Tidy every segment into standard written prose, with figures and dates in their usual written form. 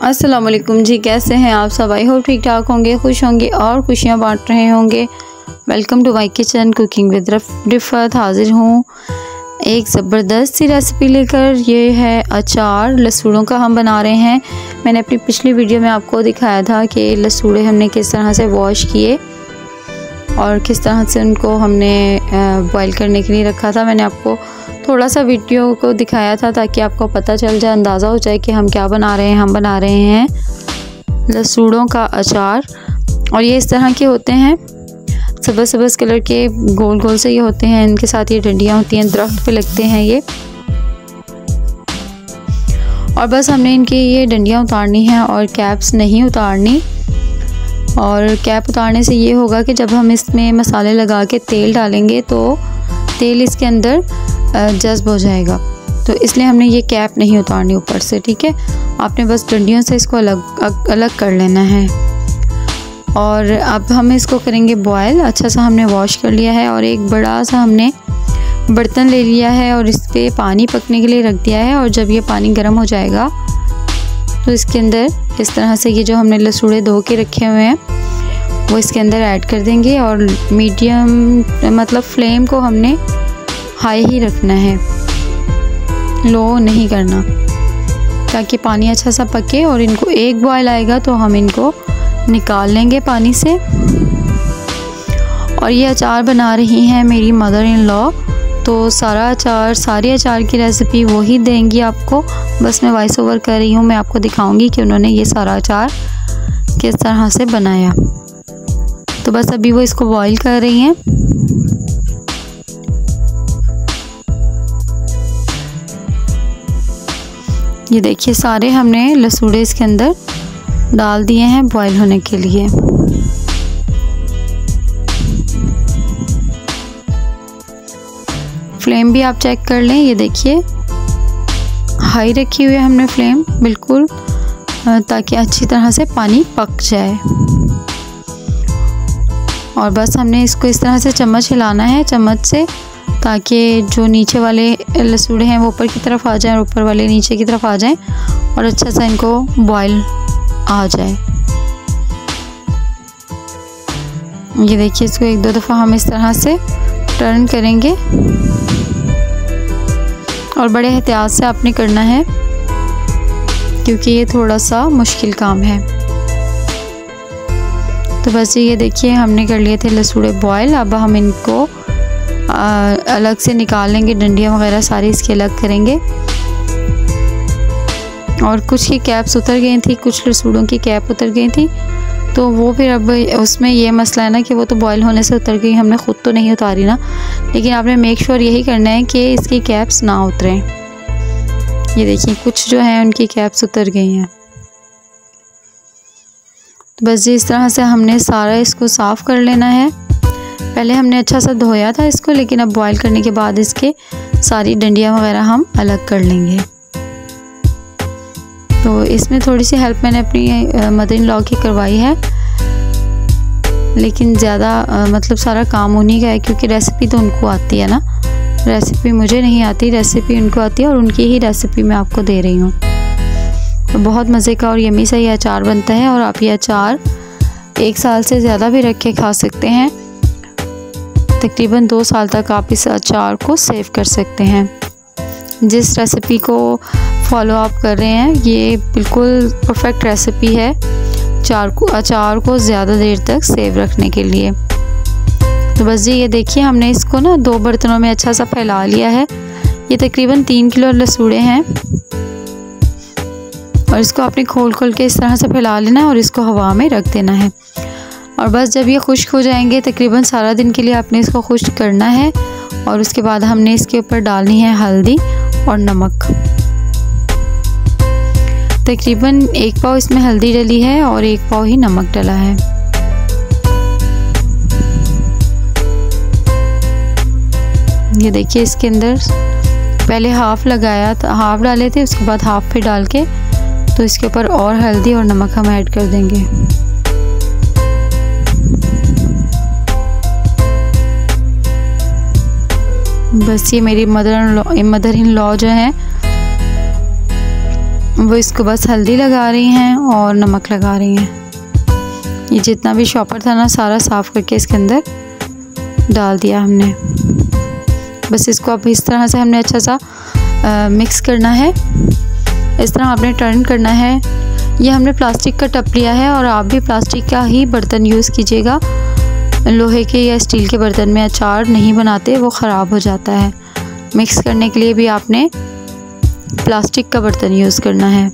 अस्सलाम वालेकुम जी, कैसे हैं आप सब? आई होप ठीक ठाक होंगे, खुश होंगे और खुशियां बांट रहे होंगे। Welcome to my kitchen cooking with Rifat. हाजिर हूँ एक ज़बरदस्त सी रेसिपी लेकर। ये है अचार लसूड़ों का हम बना रहे हैं। मैंने अपनी पिछली वीडियो में आपको दिखाया था कि लसूड़े हमने किस तरह से वॉश किए और किस तरह से उनको हमने बॉईल करने के लिए रखा था। मैंने आपको थोड़ा सा वीडियो को दिखाया था ताकि आपको पता चल जाए, अंदाज़ा हो जाए कि हम क्या बना रहे हैं। हम बना रहे हैं लसूड़ों का अचार और ये इस तरह के होते हैं, सब्ज़ सब्ज़ कलर के, गोल गोल से ये होते हैं। इनके साथ ये डंडियाँ होती हैं, दरख्त पे लगते हैं ये। और बस हमने इनकी ये डंडियाँ उतारनी हैं और कैप्स नहीं उतारनी। और कैप उतारने से ये होगा कि जब हम इसमें मसाले लगा के तेल डालेंगे तो तेल इसके अंदर जज्ब हो जाएगा, तो इसलिए हमने ये कैप नहीं उतारनी ऊपर से। ठीक है, आपने बस डंडियों से इसको अलग कर लेना है। और अब हम इसको करेंगे बॉयल। अच्छा सा हमने वॉश कर लिया है और एक बड़ा सा हमने बर्तन ले लिया है और इस पर पानी पकने के लिए रख दिया है। और जब ये पानी गर्म हो जाएगा तो इसके अंदर इस तरह से ये जो हमने लसूड़े धो के रखे हुए हैं वो इसके अंदर ऐड कर देंगे। और मीडियम मतलब फ्लेम को हमने हाई ही रखना है, लो नहीं करना, ताकि पानी अच्छा सा पके। और इनको एक बॉयल आएगा तो हम इनको निकाल लेंगे पानी से। और ये अचार बना रही हैं मेरी मदर इन लॉ, तो सारी अचार की रेसिपी वो ही देंगी आपको। बस मैं वॉइस ओवर कर रही हूँ, मैं आपको दिखाऊंगी कि उन्होंने ये सारा अचार किस तरह से बनाया। तो बस अभी वो इसको बॉईल कर रही हैं। ये देखिए सारे हमने लसूड़े इसके अंदर डाल दिए हैं बॉईल होने के लिए। फ्लेम भी आप चेक कर लें, ये देखिए हाई रखी हुई है हमने फ्लेम बिल्कुल, ताकि अच्छी तरह से पानी पक जाए। और बस हमने इसको इस तरह से चम्मच हिलाना है, चम्मच से, ताकि जो नीचे वाले लसूड़े हैं वो ऊपर की तरफ आ जाएं और ऊपर वाले नीचे की तरफ आ जाएं और अच्छा सा इनको बॉईल आ जाए। ये देखिए इसको एक दो दफ़ा हम इस तरह से टर्न करेंगे और बड़े एहतियात से आपने करना है क्योंकि ये थोड़ा सा मुश्किल काम है। तो बस ये देखिए हमने कर लिए थे लसूड़े बॉयल। अब हम इनको अलग से निकाल लेंगे, डंडियाँ वगैरह सारी इसके अलग करेंगे। और कुछ की कैप्स उतर गई थी, कुछ लसूड़ों की कैप उतर गई थी, तो वो फिर अब उसमें ये मसला है ना कि वो तो बॉयल होने से उतर गई, हमने ख़ुद तो नहीं उतारी ना, लेकिन आपने मेक श्योर यही करना है कि इसकी कैप्स ना उतरें। ये देखिए कुछ जो हैं उनकी कैप्स उतर गई हैं। तो बस इस तरह से हमने सारा इसको साफ़ कर लेना है। पहले हमने अच्छा सा धोया था इसको, लेकिन अब बॉईल करने के बाद इसके सारी डंडियाँ वगैरह हम अलग कर लेंगे। तो इसमें थोड़ी सी हेल्प मैंने अपनी मदर इन लॉ की करवाई है, लेकिन ज़्यादा मतलब सारा काम उन्हीं का है क्योंकि रेसिपी तो उनको आती है ना, रेसिपी मुझे नहीं आती, रेसिपी उनको आती है और उनकी ही रेसिपी मैं आपको दे रही हूँ। तो बहुत मज़े का और यम्मी सा ये अचार बनता है और आप ये अचार 1 साल से ज़्यादा भी रख के खा सकते हैं। तकरीबन 2 साल तक आप इस अचार को सेव कर सकते हैं। जिस रेसिपी को फॉलो आप कर रहे हैं ये बिल्कुल परफेक्ट रेसिपी है अचार को ज़्यादा देर तक सेव रखने के लिए। तो बस जी ये देखिए हमने इसको ना 2 बर्तनों में अच्छा सा फैला लिया है। ये तकरीबन 3 किलो लसूड़े हैं और इसको आपने खोल के इस तरह से फैला लेना है और इसको हवा में रख देना है। और बस जब ये खुश्क हो जाएंगे, तकरीबन सारा दिन के लिए आपने इसको खुश्क करना है। और उसके बाद हमने इसके ऊपर डालनी है हल्दी और नमक। तकरीबन 1 पाव इसमें हल्दी डली है और 1 पाव ही नमक डला है। ये देखिए इसके अंदर पहले हाफ लगाया था, हाफ डाले थे, उसके बाद हाफ फिर डाल के तो इसके ऊपर और हल्दी और नमक हम ऐड कर देंगे। बस ये मेरी मदर इन लॉ जो हैं वो इसको बस हल्दी लगा रही हैं और नमक लगा रही हैं। ये जितना भी शॉपर था ना सारा साफ़ करके इसके अंदर डाल दिया हमने। बस इसको अब इस तरह से हमने अच्छा सा मिक्स करना है। इस तरह आपने टर्न करना है। ये हमने प्लास्टिक का टप लिया है और आप भी प्लास्टिक का ही बर्तन यूज़ कीजिएगा। लोहे के या स्टील के बर्तन में अचार नहीं बनाते, वो ख़राब हो जाता है। मिक्स करने के लिए भी आपने प्लास्टिक का बर्तन यूज़ करना है।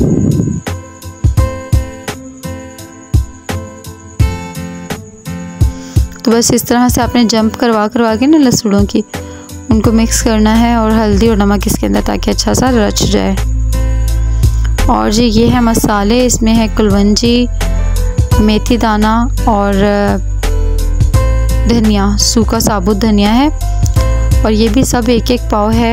तो बस इस तरह से आपने जंप करवा के ना लहसुनों की उनको मिक्स करना है और हल्दी और नमक इसके अंदर, ताकि अच्छा सा रच जाए। और जी ये है मसाले, इसमें है कुलवंजी, मेथी दाना और धनिया, सूखा साबुत धनिया है। और ये भी सब एक एक पाव है।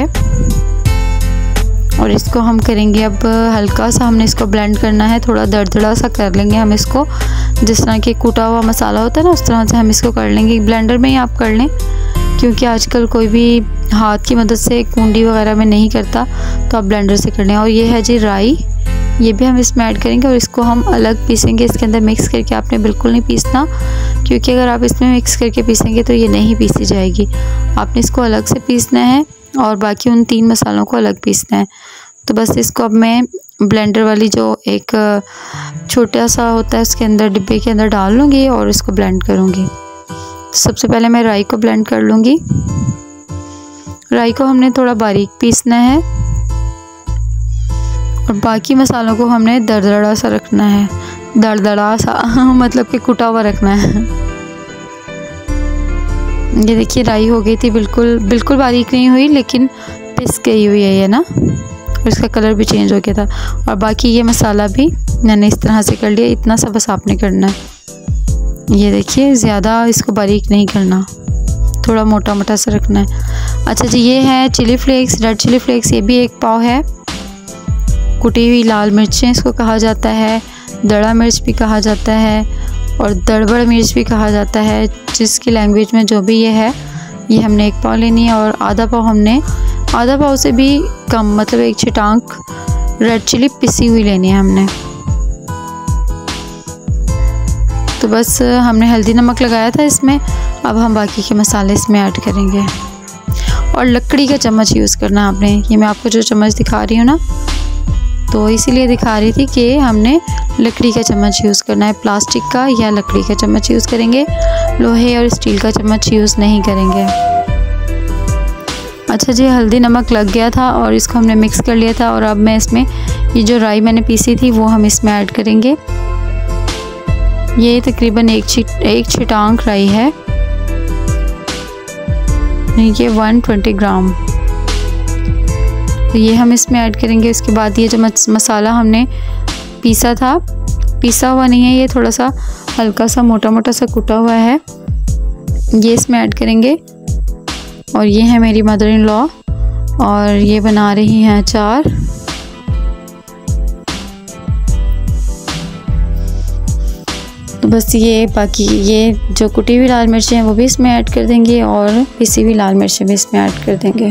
और इसको हम करेंगे अब हल्का सा, हमने इसको ब्लेंड करना है, थोड़ा दरदरा सा कर लेंगे हम इसको। जिस तरह के कूटा हुआ मसाला होता है ना, उस तरह से हम इसको कर लेंगे। ब्लेंडर में ही आप कर लें, क्योंकि आजकल कोई भी हाथ की मदद से कुंडी वगैरह में नहीं करता, तो आप ब्लेंडर से कर लें। और ये है जी राई, ये भी हम इसमें ऐड करेंगे और इसको हम अलग पीसेंगे। इसके अंदर मिक्स करके आपने बिल्कुल नहीं पीसना, क्योंकि अगर आप इसमें मिक्स करके पीसेंगे तो ये नहीं पीसी जाएगी। आपने इसको अलग से पीसना है और बाकी उन 3 मसालों को अलग पीसना है। तो बस इसको अब मैं ब्लेंडर वाली जो एक छोटा सा होता है उसके अंदर, डिब्बे के अंदर डाल लूँगी और इसको ब्लेंड करूँगी। तो सबसे पहले मैं राई को ब्लेंड कर लूँगी। राई को हमने थोड़ा बारीक पीसना है और बाकी मसालों को हमने दरदरा सा रखना है। दरदरा सा मतलब कि कुटा हुआ रखना है। ये देखिए राई हो गई थी, बिल्कुल बारीक नहीं हुई, लेकिन पिस गई हुई है ये ना, और इसका कलर भी चेंज हो गया था। और बाकी ये मसाला भी मैंने इस तरह से कर लिया। इतना सा बस आपने करना है। ये देखिए ज़्यादा इसको बारीक नहीं करना, थोड़ा मोटा मोटा सा रखना है। अच्छा जी ये है chilli flakes, red chilli flakes, ये भी 1 पाव है। कुटी हुई लाल मिर्चें इसको कहा जाता है, दड़ा मिर्च भी कहा जाता है और दड़बड़ मिर्च भी कहा जाता है, जिसकी लैंग्वेज में जो भी ये है। ये हमने 1 पाव लेनी है और आधा पाव से भी कम, मतलब 1 छिटांक रेड चिली पिसी हुई लेनी है हमने। तो बस हमने हल्दी नमक लगाया था इसमें, अब हम बाकी के मसाले इसमें ऐड करेंगे। और लकड़ी का चम्मच यूज़ करना है आपने। ये मैं आपको जो चम्मच दिखा रही हूँ ना, तो इसीलिए दिखा रही थी कि हमने लकड़ी का चम्मच यूज़ करना है। प्लास्टिक का या लकड़ी का चम्मच यूज़ करेंगे, लोहे और स्टील का चम्मच यूज़ नहीं करेंगे। अच्छा जी हल्दी नमक लग गया था और इसको हमने मिक्स कर लिया था। और अब मैं इसमें ये जो राई मैंने पीसी थी वो हम इसमें ऐड करेंगे। ये तकरीबन 1 छिटांक राई है, ये 120 ग्राम। तो ये हम इसमें ऐड करेंगे। इसके बाद ये जो मसाला हमने पीसा था, पीसा हुआ नहीं है, ये थोड़ा सा हल्का सा मोटा मोटा सा कुटा हुआ है, ये इसमें ऐड करेंगे। और ये है मेरी मदर इन लॉ और ये बना रही हैं अचार। तो बस ये बाकी ये जो कुटी हुई लाल मिर्चें हैं वो भी इसमें ऐड कर देंगे और पिसी हुई लाल मिर्चें भी इसमें ऐड कर देंगे।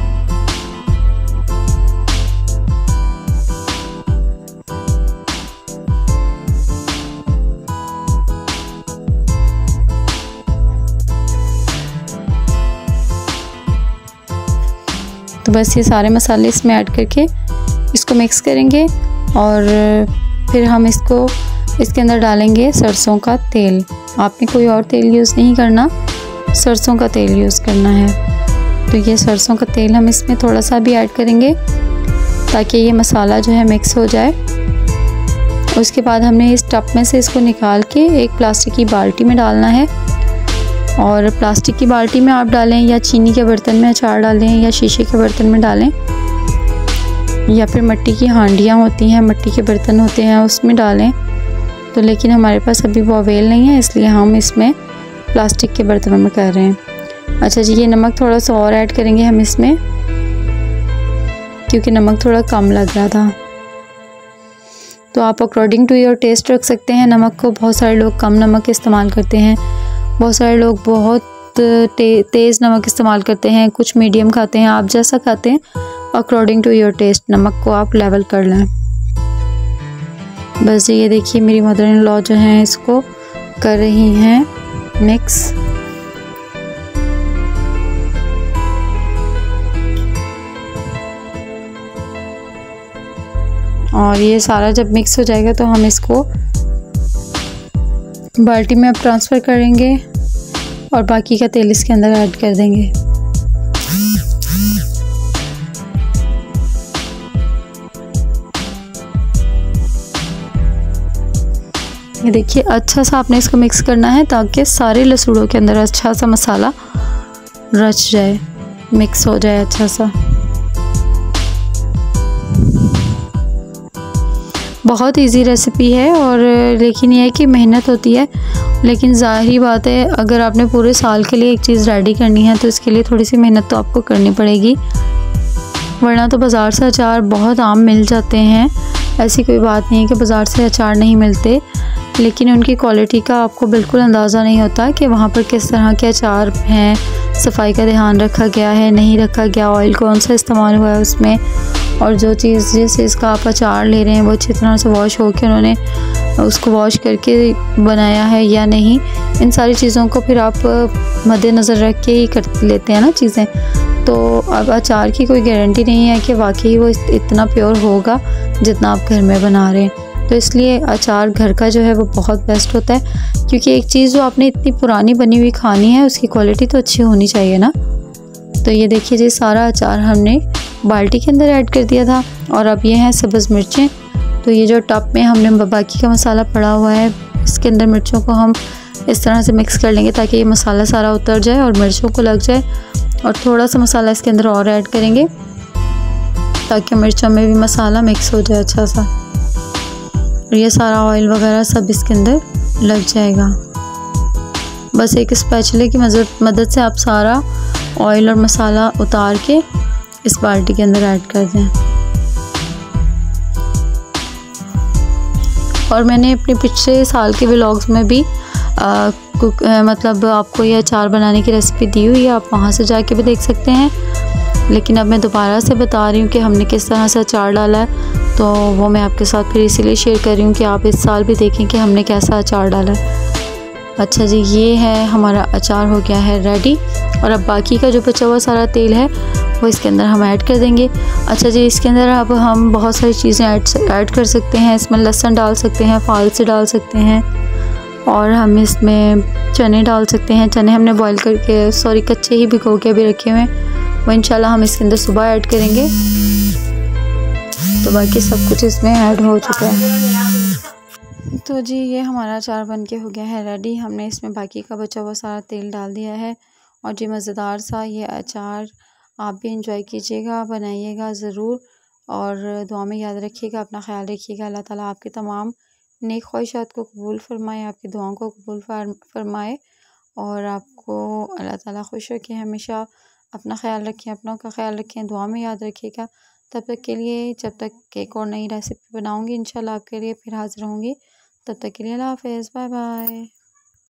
तो बस ये सारे मसाले इसमें ऐड करके इसको मिक्स करेंगे और फिर हम इसके अंदर डालेंगे सरसों का तेल। आपने कोई और तेल यूज़ नहीं करना, सरसों का तेल यूज़ करना है। तो ये सरसों का तेल हम इसमें थोड़ा सा भी ऐड करेंगे ताकि ये मसाला जो है मिक्स हो जाए। उसके बाद हमने इस टब में से इसको निकाल के एक प्लास्टिक की बाल्टी में डालना है। और प्लास्टिक की बाल्टी में आप डालें या चीनी के बर्तन में अचार डालें या शीशे के बर्तन में डालें या फिर मिट्टी की हांडियाँ होती हैं, मिट्टी के बर्तन होते हैं, उसमें डालें। तो लेकिन हमारे पास अभी वो अवेल नहीं है, इसलिए हम इसमें प्लास्टिक के बर्तनों में कर रहे हैं। अच्छा जी ये नमक थोड़ा सा और ऐड करेंगे हम इसमें, क्योंकि नमक थोड़ा कम लग रहा था। तो आप अकॉर्डिंग टू योर टेस्ट रख सकते हैं नमक को। बहुत सारे लोग कम नमक इस्तेमाल करते हैं, बहुत सारे लोग बहुत तेज़ नमक इस्तेमाल करते हैं, कुछ मीडियम खाते हैं। आप जैसा खाते हैं अकॉर्डिंग टू योर टेस्ट नमक को आप लेवल कर लें। बस ये देखिए मेरी मदर इन लॉ जो हैं इसको कर रही हैं मिक्स। और ये सारा जब मिक्स हो जाएगा तो हम इसको बाल्टी में अब ट्रांसफ़र करेंगे और बाकी का तेल इसके अंदर ऐड कर देंगे। ये देखिए अच्छा सा आपने इसको मिक्स करना है ताकि सारे लसूड़ों के अंदर अच्छा सा मसाला रच जाए, मिक्स हो जाए अच्छा सा। बहुत इजी रेसिपी है और लेकिन यह है कि मेहनत होती है, लेकिन ज़ाहिरी बात है अगर आपने पूरे साल के लिए एक चीज़ रेडी करनी है तो इसके लिए थोड़ी सी मेहनत तो आपको करनी पड़ेगी, वरना तो बाज़ार से अचार बहुत आम मिल जाते हैं। ऐसी कोई बात नहीं है कि बाज़ार से अचार नहीं मिलते, लेकिन उनकी क्वालिटी का आपको बिल्कुल अंदाज़ा नहीं होता कि वहाँ पर किस तरह के अचार हैं, सफाई का ध्यान रखा गया है नहीं रखा गया, ऑयल कौन सा इस्तेमाल हुआ है उसमें, और जो चीज़ जिस चीज़ का आप अचार ले रहे हैं वो अच्छी तरह से वॉश हो के उन्होंने उसको वॉश करके बनाया है या नहीं। इन सारी चीज़ों को फिर आप मद्देनज़र रख के ही कर लेते हैं ना चीज़ें। तो अब अचार की कोई गारंटी नहीं है कि वाकई वो इतना प्योर होगा जितना आप घर में बना रहे हैं। तो इसलिए अचार घर का जो है वो बहुत बेस्ट होता है, क्योंकि एक चीज़ जो आपने इतनी पुरानी बनी हुई खानी है उसकी क्वालिटी तो अच्छी होनी चाहिए ना। तो ये देखिए जी सारा अचार हमने बाल्टी के अंदर ऐड कर दिया था। और अब ये हैं सब्ज़ मिर्चें। तो ये जो टब में हमने बाकी का मसाला पड़ा हुआ है इसके अंदर मिर्चों को हम इस तरह से मिक्स कर लेंगे ताकि ये मसाला सारा उतर जाए और मिर्चों को लग जाए। और थोड़ा सा मसाला इसके अंदर और ऐड करेंगे ताकि मिर्चों में भी मसाला मिक्स हो जाए अच्छा सा। और ये सारा ऑयल वगैरह सब इसके अंदर लग जाएगा। बस एक स्पैचुले की मदद से आप सारा ऑयल और मसाला उतार के इस बाल्टी के अंदर ऐड कर दें। और मैंने अपने पिछले साल के व्लॉग्स में भी मतलब आपको ये अचार बनाने की रेसिपी दी हुई है, आप वहाँ से जाके भी देख सकते हैं। लेकिन अब मैं दोबारा से बता रही हूँ कि हमने किस तरह से अचार डाला है, तो वो मैं आपके साथ फिर इसीलिए शेयर कर रही हूँ कि आप इस साल भी देखें कि हमने कैसा अचार डाला है। अच्छा जी, ये है हमारा अचार हो गया है रेडी। और अब बाकी का जो बचा हुआ सारा तेल है वो इसके अंदर हम ऐड कर देंगे। अच्छा जी, इसके अंदर अब हम बहुत सारी चीज़ें ऐड कर सकते हैं। इसमें लहसुन डाल सकते हैं, फालसे डाल सकते हैं, और हम इसमें चने डाल सकते हैं। चने हमने बॉईल करके कच्चे ही भिगो के अभी रखे हुए हैं, वो इंशाल्लाह हम इसके अंदर सुबह ऐड करेंगे। तो बाकी सब कुछ इसमें ऐड हो चुका है। तो जी ये हमारा अचार बन के हो गया है रेडी। हमने इसमें बाकी का बचा हुआ सारा तेल डाल दिया है। और जी मज़ेदार सा ये अचार आप भी इंजॉय कीजिएगा, बनाइएगा ज़रूर, और दुआ में याद रखिएगा, अपना ख्याल रखिएगा। अल्लाह ताला आपके तमाम नेक ख्वाहिशात को कबूल फ़रमाए, आपकी दुआओं को कबूल फ़रमाए, और आपको अल्लाह ताला खुश रखे हमेशा। अपना ख्याल रखें, अपनों का ख्याल रखें, दुआ में याद रखिएगा। तब तक के लिए, जब तक एक और नई रेसिपी बनाऊँगी इंशाल्लाह आपके लिए फिर हाज़िर होंगी, तब तक के लिए अल्लाह हाफ़िज़, बाय बाय।